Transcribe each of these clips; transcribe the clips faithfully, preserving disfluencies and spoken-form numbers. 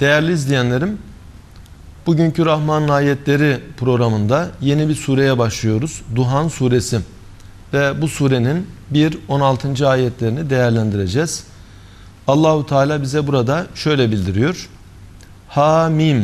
Değerli izleyenlerim, bugünkü Rahman'ın ayetleri programında yeni bir sureye başlıyoruz. Duhan suresi ve bu surenin bir on altıncı ayetlerini değerlendireceğiz. Allahu Teala bize burada şöyle bildiriyor. Hamim.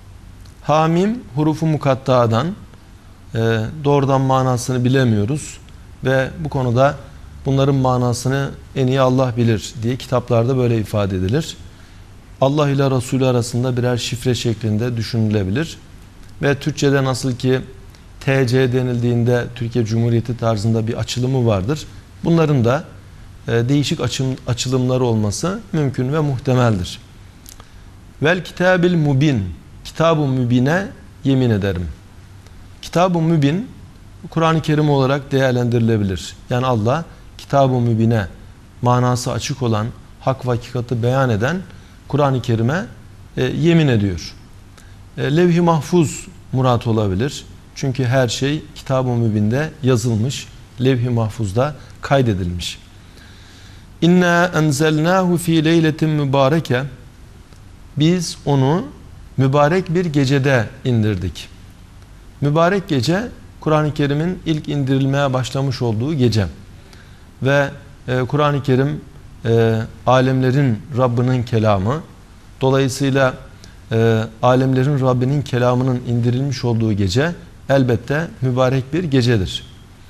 Hamim hurufu mukatta'dan e, doğrudan manasını bilemiyoruz ve bu konuda bunların manasını en iyi Allah bilir diye kitaplarda böyle ifade edilir. Allah ile Resulü arasında birer şifre şeklinde düşünülebilir. Ve Türkçe'de nasıl ki T C denildiğinde Türkiye Cumhuriyeti tarzında bir açılımı vardır. Bunların da e, değişik açım, açılımları olması mümkün ve muhtemeldir. Vel kitabil mubin. Kitab-ı mübine yemin ederim. Kitab-ı mübin Kur'an-ı Kerim olarak değerlendirilebilir. Yani Allah Kitab-ı mübine, manası açık olan, hak ve hakikati beyan eden Kur'an-ı Kerim'e e, yemin ediyor. E, Levh-i mahfuz murat olabilir. Çünkü her şey Kitab-ı mübinde yazılmış, Levh-i mahfuzda kaydedilmiş. İnna enzelnahu fi leyletin mübareke. Biz onu mübarek bir gecede indirdik. Mübarek gece Kur'an-ı Kerim'in ilk indirilmeye başlamış olduğu gece. Ve e, Kur'an-ı Kerim e, alemlerin Rabbinin kelamı. Dolayısıyla e, alemlerin Rabbinin kelamının indirilmiş olduğu gece elbette mübarek bir gecedir.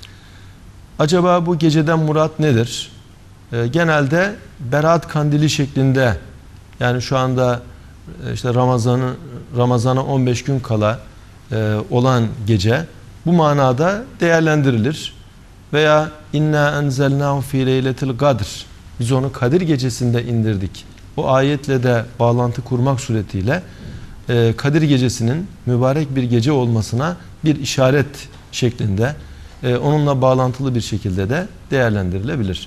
Acaba bu geceden murat nedir? E, genelde Berat Kandili şeklinde, yani şu anda e, işte Ramazan'ı Ramazan'a on beş gün kala e, olan gece bu manada değerlendirilir. Veya inna enzelnahu fi leyletil kadr. Biz onu Kadir gecesinde indirdik. O ayetle de bağlantı kurmak suretiyle e, Kadir gecesinin mübarek bir gece olmasına bir işaret şeklinde, e, onunla bağlantılı bir şekilde de değerlendirilebilir.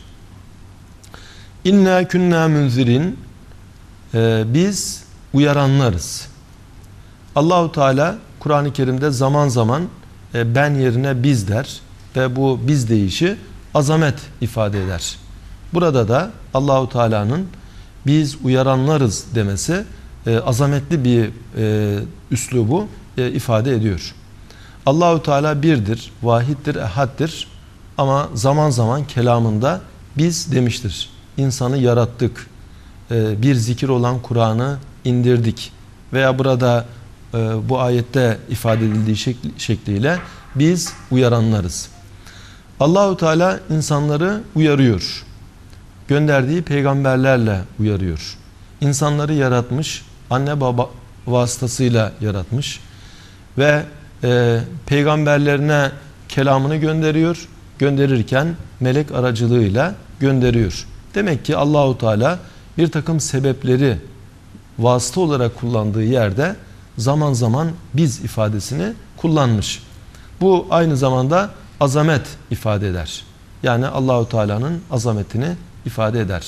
İnna kunna munzirin. E, biz uyaranlarız. Allahu Teala Kur'an-ı Kerim'de zaman zaman e, ben yerine biz der ve bu biz deyişi azamet ifade eder. Burada da Allahu Teala'nın biz uyaranlarız demesi e, azametli bir e, üslubu e, ifade ediyor. Allahu Teala birdir, vahiddir, ehaddir ama zaman zaman kelamında biz demiştir. İnsanı yarattık, e, bir zikir olan Kur'an'ı indirdik veya burada e, bu ayette ifade edildiği şekli, şekliyle biz uyaranlarız. Allahu Teala insanları uyarıyor. Gönderdiği peygamberlerle uyarıyor. İnsanları yaratmış, anne baba vasıtasıyla yaratmış ve e, peygamberlerine kelamını gönderiyor. Gönderirken melek aracılığıyla gönderiyor. Demek ki Allahu Teala bir takım sebepleri vasıta olarak kullandığı yerde zaman zaman biz ifadesini kullanmış. Bu aynı zamanda azamet ifade eder. Yani Allahu Teala'nın azametini ifade eder.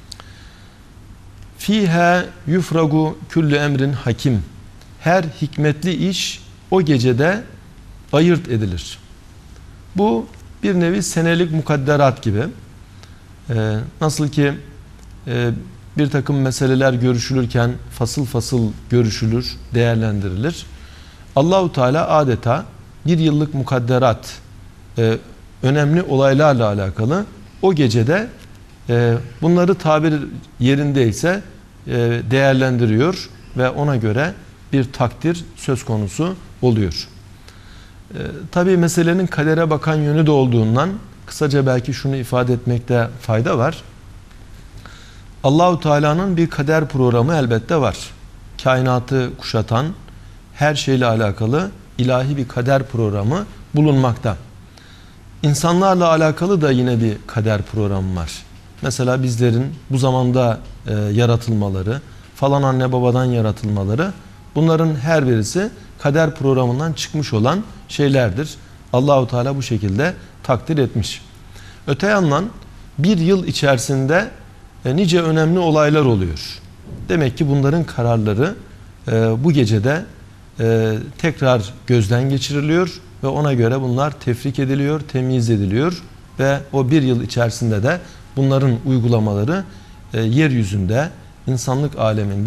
Fiha yufragu kullu emrin hakim. Her hikmetli iş o gecede ayırt edilir. Bu bir nevi senelik mukadderat gibi. Ee, nasıl ki e, bir takım meseleler görüşülürken fasıl fasıl görüşülür, değerlendirilir. Allahu Teala adeta bir yıllık mukadderat, e, önemli olaylarla alakalı o gecede e, bunları tabir yerindeyse e, değerlendiriyor ve ona göre bir takdir söz konusu oluyor. E, Tabi meselenin kadere bakan yönü de olduğundan kısaca belki şunu ifade etmekte fayda var. Allahu Teala'nın bir kader programı elbette var. Kainatı kuşatan her şeyle alakalı ilahi bir kader programı bulunmakta. İnsanlarla alakalı da yine bir kader programı var. Mesela bizlerin bu zamanda e, yaratılmaları, falan anne babadan yaratılmaları, bunların her birisi kader programından çıkmış olan şeylerdir. Allahu Teala bu şekilde takdir etmiş. Öte yandan bir yıl içerisinde e, nice önemli olaylar oluyor. Demek ki bunların kararları e, bu gecede e, tekrar gözden geçiriliyor ve ona göre bunlar tefrik ediliyor, temyiz ediliyor ve o bir yıl içerisinde de bunların uygulamaları e, yeryüzünde, insanlık aleminde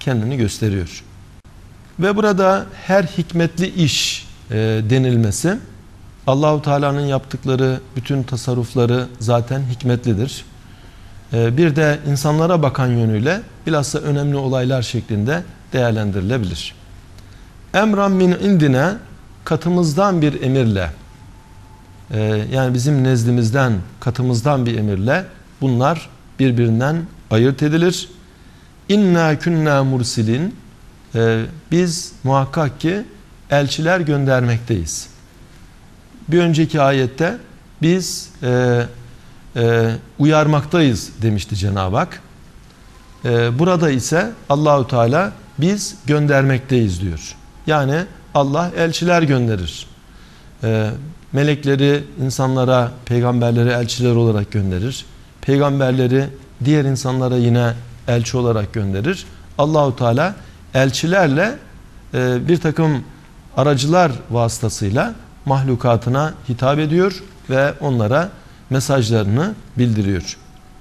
kendini gösteriyor. Ve burada her hikmetli iş e, denilmesi, Allahu Teala'nın yaptıkları bütün tasarrufları zaten hikmetlidir. E, bir de insanlara bakan yönüyle bilhassa önemli olaylar şeklinde değerlendirilebilir. Emran min indine, katımızdan bir emirle, e, yani bizim nezdimizden, katımızdan bir emirle bunlar birbirinden ayırt edilir. İnna kunna mursilin, e, biz muhakkak ki elçiler göndermekteyiz. Bir önceki ayette biz e, e, uyarmaktayız demişti Cenab-ı Hak. E, burada ise Allahu Teala biz göndermekteyiz diyor. Yani Allah elçiler gönderir. E, melekleri insanlara, peygamberleri elçiler olarak gönderir. Peygamberleri diğer insanlara yine elçi olarak gönderir. Allahu Teala elçilerle e, bir takım aracılar vasıtasıyla mahlukatına hitap ediyor ve onlara mesajlarını bildiriyor.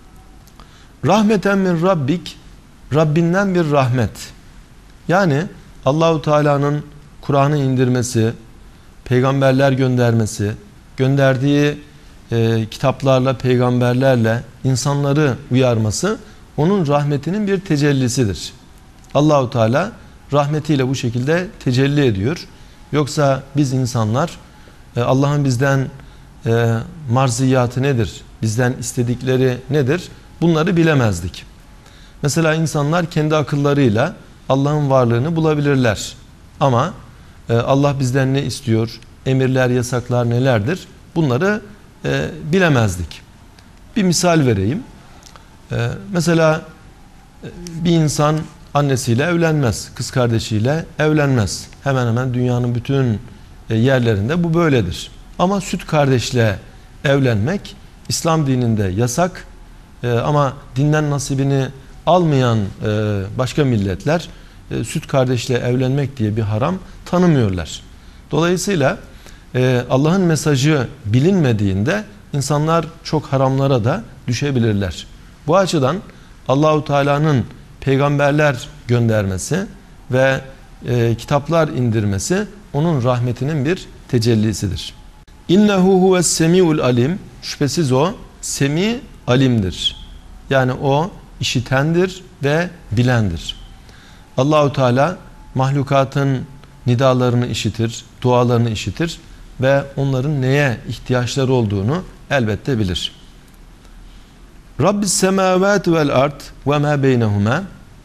Rahmeten min Rabbik, Rabbinden bir rahmet. Yani Allahu Teala'nın Kur'an'ı indirmesi, peygamberler göndermesi, gönderdiği e, kitaplarla, peygamberlerle insanları uyarması onun rahmetinin bir tecellisidir. Allahu Teala rahmetiyle bu şekilde tecelli ediyor. Yoksa biz insanlar e, Allah'ın bizden e, marziyatı nedir? Bizden istedikleri nedir? Bunları bilemezdik. Mesela insanlar kendi akıllarıyla Allah'ın varlığını bulabilirler. Ama e, Allah bizden ne istiyor? Emirler, yasaklar nelerdir? Bunları e, bilemezdik. Bir misal vereyim. E, mesela e, bir insan annesiyle evlenmez, kız kardeşiyle evlenmez. Hemen hemen dünyanın bütün e, yerlerinde bu böyledir. Ama süt kardeşle evlenmek İslam dininde yasak. E, ama dinden nasibini almayan e, başka milletler e, süt kardeşle evlenmek diye bir haram tanımıyorlar. Dolayısıyla e, Allah'ın mesajı bilinmediğinde insanlar çok haramlara da düşebilirler. Bu açıdan Allahu Teala'nın peygamberler göndermesi ve e, kitaplar indirmesi onun rahmetinin bir tecellisidir. İnnehu huves semiul alim, şüphesiz o semi alimdir. Yani o işitendir ve bilendir. Allahu Teala mahlukatın nidalarını işitir, dualarını işitir ve onların neye ihtiyaçları olduğunu elbette bilir. Rabbis semavati vel ard ve ma beynehuma,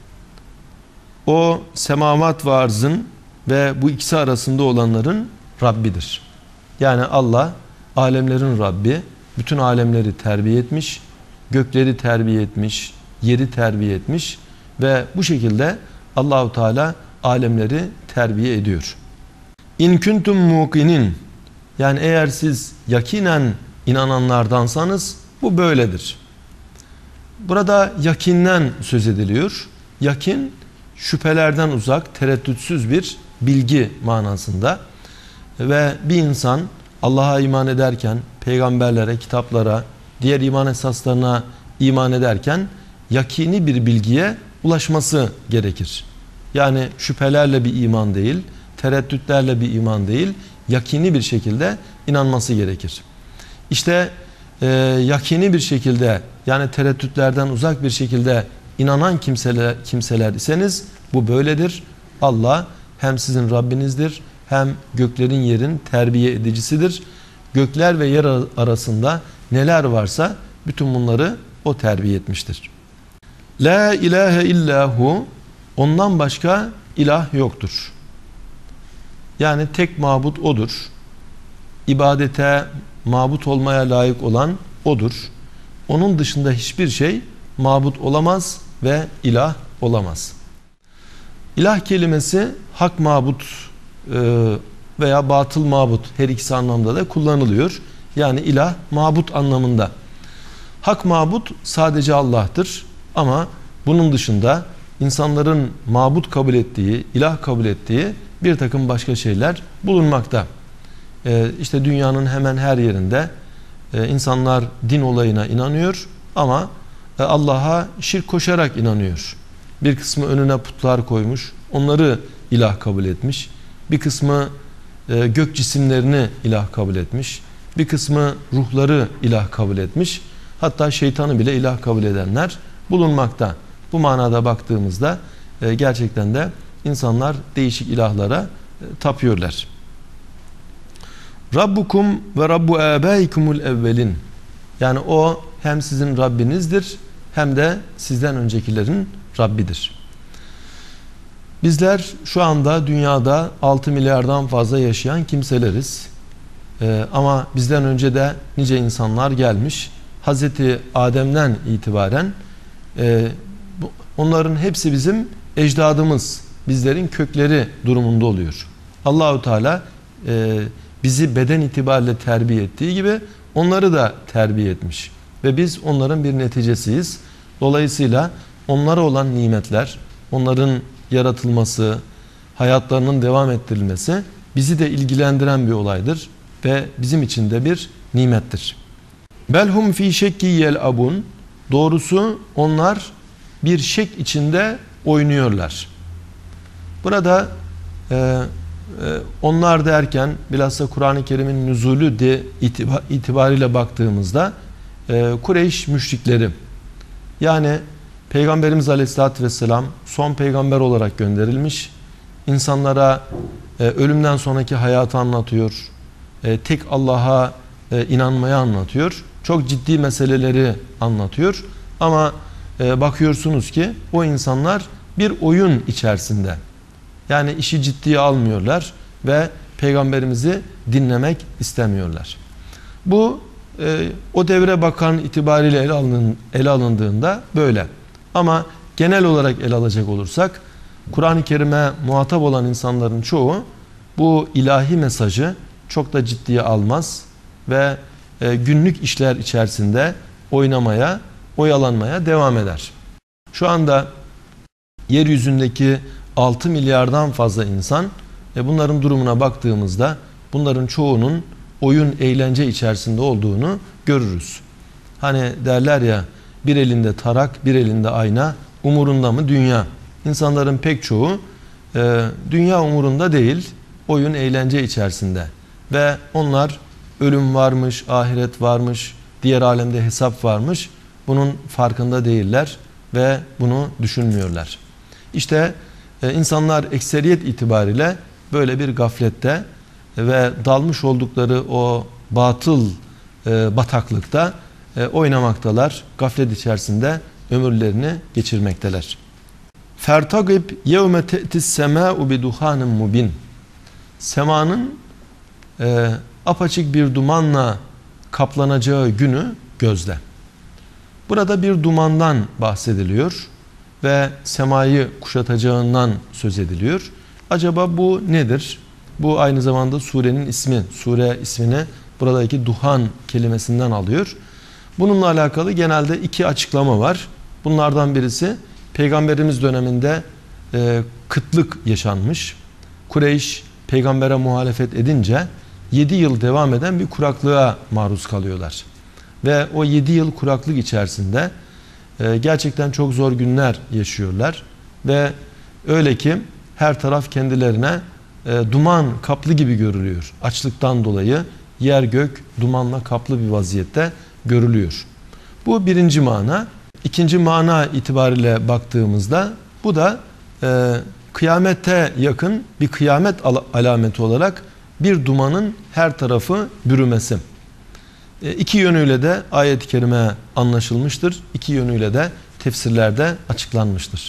o semavat ve arzın ve bu ikisi arasında olanların Rabbidir. Yani Allah alemlerin Rabbi, bütün alemleri terbiye etmiş, gökleri terbiye etmiş, yeri terbiye etmiş ve bu şekilde Allahu Teala alemleri terbiye ediyor. İn kuntum muqinin, yani eğer siz yakinen inananlardansanız bu böyledir. Burada yakinden söz ediliyor. Yakin şüphelerden uzak, tereddütsüz bir bilgi manasında. Ve bir insan Allah'a iman ederken, peygamberlere, kitaplara, diğer iman esaslarına iman ederken yakini bir bilgiye ulaşması gerekir. Yani şüphelerle bir iman değil, tereddütlerle bir iman değil, yakini bir şekilde inanması gerekir. İşte e, yakini bir şekilde, yani tereddütlerden uzak bir şekilde inanan kimseler, kimseler iseniz bu böyledir. Allah hem sizin Rabbinizdir, hem göklerin yerin terbiye edicisidir. Gökler ve yer arasında neler varsa bütün bunları o terbiye etmiştir. La ilahe illahu, ondan başka ilah yoktur. Yani tek mabut odur. İbadete mabut olmaya layık olan odur. Onun dışında hiçbir şey mabut olamaz ve ilah olamaz. İlah kelimesi hak mabut veya batıl mabut, her ikisi anlamda da kullanılıyor. Yani ilah mabut anlamında. Hak mabut sadece Allah'tır ama bunun dışında insanların mabut kabul ettiği, ilah kabul ettiği bir takım başka şeyler bulunmakta. Ee, işte dünyanın hemen her yerinde e, insanlar din olayına inanıyor ama e, Allah'a şirk koşarak inanıyor. Bir kısmı önüne putlar koymuş. Onları ilah kabul etmiş. Bir kısmı e, gök cisimlerini ilah kabul etmiş. Bir kısmı ruhları ilah kabul etmiş. Hatta şeytanı bile ilah kabul edenler bulunmakta. Bu manada baktığımızda e, gerçekten de insanlar değişik ilahlara e, tapıyorlar. Rabbukum ve Rabbu âbâikumul evvelin. Yani o hem sizin Rabbinizdir hem de sizden öncekilerin Rabbidir. Bizler şu anda dünyada altı milyardan fazla yaşayan kimseleriz. Ee, ama bizden önce de nice insanlar gelmiş. Hazreti Adem'den itibaren e, bu, onların hepsi bizim ecdadımız, bizlerin kökleri durumunda oluyor. Allahu Teala e, bizi beden itibariyle terbiye ettiği gibi onları da terbiye etmiş. Ve biz onların bir neticesiyiz. Dolayısıyla onlara olan nimetler, onların yaratılması, hayatlarının devam ettirilmesi bizi de ilgilendiren bir olaydır ve bizim için de bir nimettir. Belhum fi şekki yel'abun. Doğrusu onlar bir şek içinde oynuyorlar. Burada e, e, onlar derken bilhassa Kur'an-ı Kerim'in nüzulü de itibar, itibariyle baktığımızda e, Kureyş müşrikleri, yani Peygamberimiz Aleyhisselatü Vesselam son peygamber olarak gönderilmiş. İnsanlara e, ölümden sonraki hayatı anlatıyor. E, tek Allah'a e, inanmayı anlatıyor. Çok ciddi meseleleri anlatıyor. Ama e, bakıyorsunuz ki o insanlar bir oyun içerisinde. Yani işi ciddiye almıyorlar ve Peygamberimizi dinlemek istemiyorlar. Bu e, o devre bakan itibariyle ele, alın, ele alındığında böyle. Ama genel olarak ele alacak olursak Kur'an-ı Kerim'e muhatap olan insanların çoğu bu ilahi mesajı çok da ciddiye almaz ve e, günlük işler içerisinde oynamaya, oyalanmaya devam eder. Şu anda yeryüzündeki altı milyardan fazla insan, e, bunların durumuna baktığımızda bunların çoğunun oyun, eğlence içerisinde olduğunu görürüz. Hani derler ya, bir elinde tarak, bir elinde ayna, umurunda mı dünya? İnsanların pek çoğu e, dünya umurunda değil, oyun, eğlence içerisinde. Ve onlar ölüm varmış, ahiret varmış, diğer alemde hesap varmış, bunun farkında değiller ve bunu düşünmüyorlar. İşte e, insanlar ekseriyet itibariyle böyle bir gaflette ve dalmış oldukları o batıl e, bataklıkta e, oynamaktalar. Gaflet içerisinde ömürlerini geçirmekteler. Fertagib yevme te'tis semâ'u bi duhanin mubin. Semanın e, apaçık bir dumanla kaplanacağı günü gözle. Burada bir dumandan bahsediliyor ve semayı kuşatacağından söz ediliyor. Acaba bu nedir? Bu aynı zamanda surenin ismi. Sure ismini buradaki duhan kelimesinden alıyor. Bununla alakalı genelde iki açıklama var. Bunlardan birisi Peygamberimiz döneminde e, kıtlık yaşanmış. Kureyş peygambere muhalefet edince yedi yıl devam eden bir kuraklığa maruz kalıyorlar. Ve o yedi yıl kuraklık içerisinde e, gerçekten çok zor günler yaşıyorlar. Ve öyle ki her taraf kendilerine e, duman kaplı gibi görülüyor. Açlıktan dolayı yer gök dumanla kaplı bir vaziyette görülüyor. Bu birinci mana. İkinci mana itibariyle baktığımızda bu da e, kıyamete yakın bir kıyamet al alameti olarak bir dumanın her tarafı bürümesi. E, iki yönüyle de ayet-i kerime anlaşılmıştır. İki yönüyle de tefsirlerde açıklanmıştır.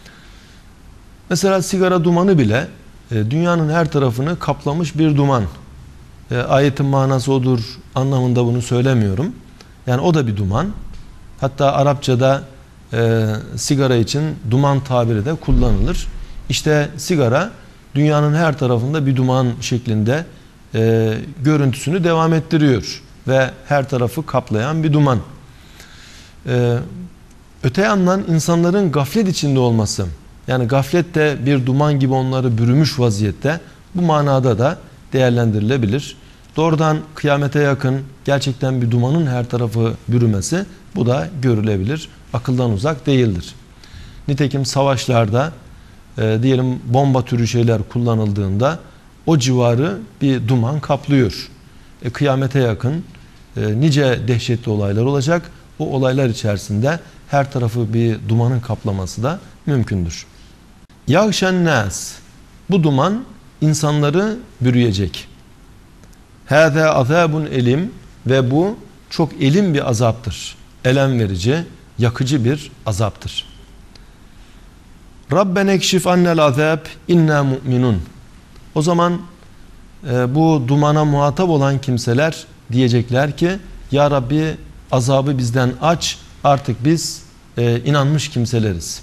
Mesela sigara dumanı bile e, dünyanın her tarafını kaplamış bir duman. E, ayetin manası odur anlamında bunu söylemiyorum. Yani o da bir duman. Hatta Arapçada e, sigara için duman tabiri de kullanılır. İşte sigara dünyanın her tarafında bir duman şeklinde e, görüntüsünü devam ettiriyor. Ve her tarafı kaplayan bir duman. E, öte yandan insanların gaflet içinde olması, yani gaflet de bir duman gibi onları bürümüş vaziyette, bu manada da değerlendirilebilir. Doğrudan kıyamete yakın gerçekten bir dumanın her tarafı bürümesi, bu da görülebilir. Akıldan uzak değildir. Nitekim savaşlarda e, diyelim bomba türü şeyler kullanıldığında o civarı bir duman kaplıyor. E, kıyamete yakın e, nice dehşetli olaylar olacak. O olaylar içerisinde her tarafı bir dumanın kaplaması da mümkündür. Yağşen nas. Bu duman insanları bürüyecek. Hâzâ azâbun elim. Ve bu çok elim bir azaptır. Elem verici, yakıcı bir azaptır. Rabbena ekşif annel azab inna mu'minun. O zaman e, bu dumana muhatap olan kimseler diyecekler ki ya Rabbi azabı bizden aç, artık biz e, inanmış kimseleriz.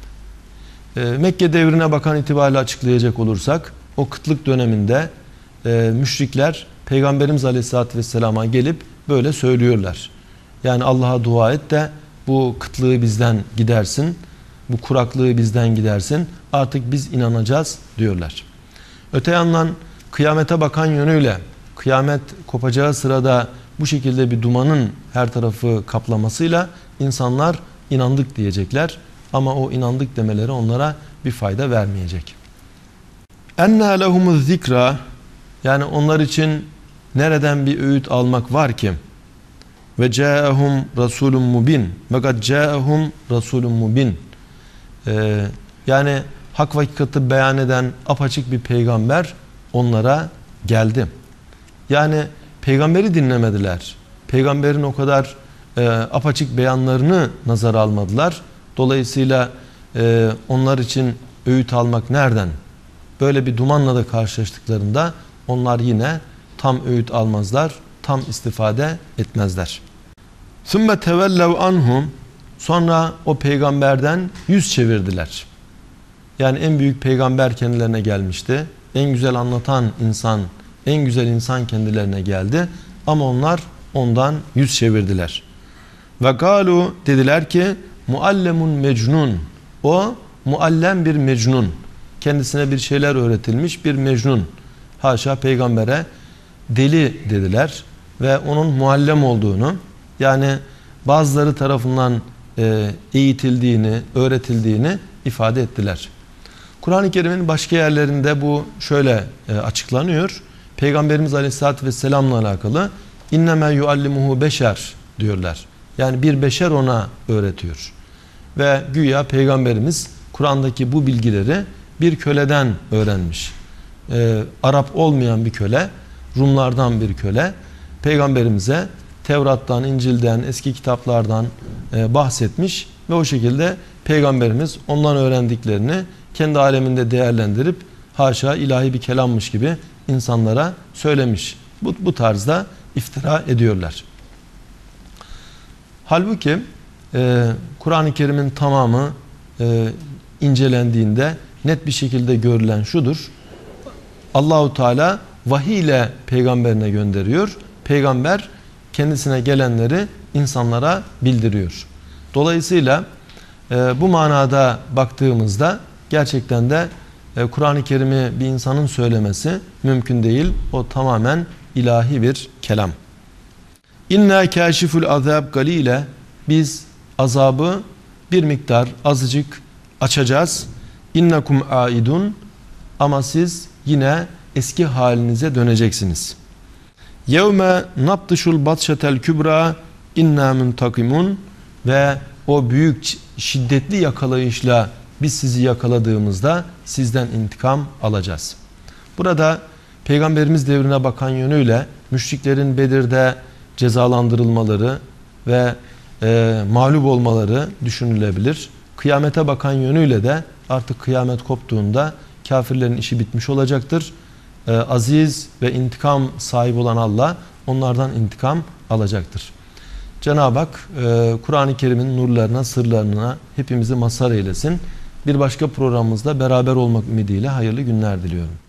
E, Mekke devrine bakan itibariyle açıklayacak olursak o kıtlık döneminde e, müşrikler Peygamberimiz Aleyhisselatü Vesselam'a gelip böyle söylüyorlar. Yani Allah'a dua et de bu kıtlığı bizden gidersin, bu kuraklığı bizden gidersin, artık biz inanacağız diyorlar. Öte yandan kıyamete bakan yönüyle kıyamet kopacağı sırada bu şekilde bir dumanın her tarafı kaplamasıyla insanlar inandık diyecekler. Ama o inandık demeleri onlara bir fayda vermeyecek. Ennâ lehumuz zikra, yani onlar için nereden bir öğüt almak var ki? Ve câehum rasulun mubin. Fakat câehum rasulun mubin. Ee, yani hak ve hakikati beyan eden apaçık bir peygamber onlara geldi. Yani peygamberi dinlemediler. Peygamberin o kadar e, apaçık beyanlarını nazara almadılar. Dolayısıyla e, onlar için öğüt almak nereden? Böyle bir dumanla da karşılaştıklarında onlar yine tam öğüt almazlar, tam istifade etmezler. ثُمَّ تَوَلَّوْ anhum. Sonra o peygamberden yüz çevirdiler. Yani en büyük peygamber kendilerine gelmişti. En güzel anlatan insan, en güzel insan kendilerine geldi. Ama onlar ondan yüz çevirdiler. Ve galu, dediler ki muallemun mecnun. O muallem bir mecnun. Kendisine bir şeyler öğretilmiş bir mecnun. Haşa, peygambere deli dediler ve onun muallem olduğunu, yani bazıları tarafından e, eğitildiğini, öğretildiğini ifade ettiler. Kur'an-ı Kerim'in başka yerlerinde bu şöyle e, açıklanıyor. Peygamberimiz Aleyhisselatü Vesselam'la alakalı inneme yuallimuhu beşer diyorlar. Yani bir beşer ona öğretiyor. Ve güya Peygamberimiz Kur'an'daki bu bilgileri bir köleden öğrenmiş. Ee, Arap olmayan bir köle, Rumlardan bir köle Peygamberimize Tevrat'tan, İncil'den, eski kitaplardan e, bahsetmiş ve o şekilde Peygamberimiz ondan öğrendiklerini kendi aleminde değerlendirip haşa ilahi bir kelammış gibi insanlara söylemiş. Bu, bu tarzda iftira ediyorlar. Halbuki e, Kur'an-ı Kerim'in tamamı e, incelendiğinde net bir şekilde görülen şudur. Allahu Teala vahiy ile peygamberine gönderiyor. Peygamber kendisine gelenleri insanlara bildiriyor. Dolayısıyla e, bu manada baktığımızda gerçekten de e, Kur'an-ı Kerim'i bir insanın söylemesi mümkün değil. O tamamen ilahi bir kelam. İnna kâşiful azab galile. Biz azabı bir miktar azıcık açacağız. İnnekum aidun. Ama siz yine eski halinize döneceksiniz. Yevme naptışul batşetel kübra inna muntakimun. Ve o büyük şiddetli yakalayışla biz sizi yakaladığımızda sizden intikam alacağız. Burada Peygamberimiz devrine bakan yönüyle müşriklerin Bedir'de cezalandırılmaları ve e, mağlup olmaları düşünülebilir. Kıyamete bakan yönüyle de artık kıyamet koptuğunda kafirlerin işi bitmiş olacaktır. E, aziz ve intikam sahibi olan Allah onlardan intikam alacaktır. Cenab-ı Hak e, Kur'an-ı Kerim'in nurlarına, sırlarına hepimizi mazhar eylesin. Bir başka programımızda beraber olmak ümidiyle hayırlı günler diliyorum.